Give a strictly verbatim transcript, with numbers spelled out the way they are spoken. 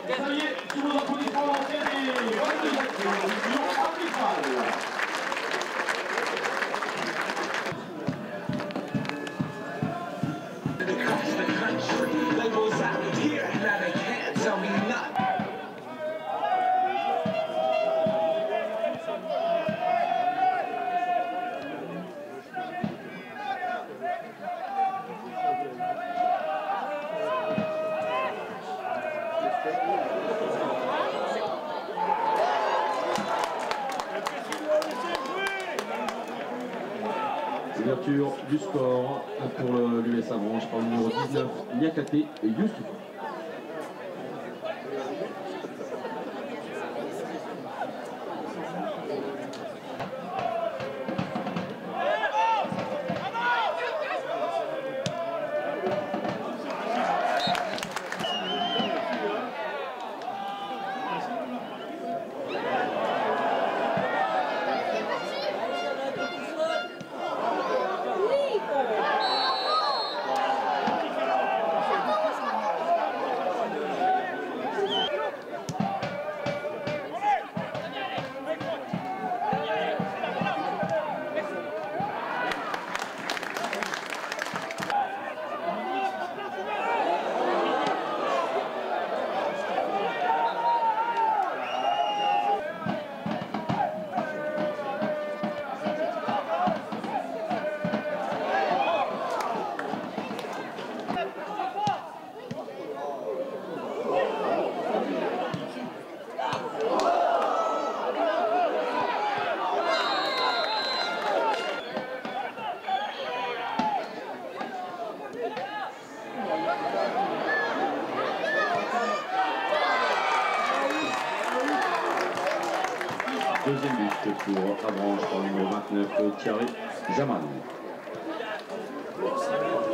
Et ça y est, tous vos applaudissements lancés des organisations du duo arbitral. Ouverture du score pour l'U S Avranches par le numéro dix-neuf, Niakate Youssouf. Deuxième but pour Avranches par le numéro vingt-neuf, Thierry Jaman.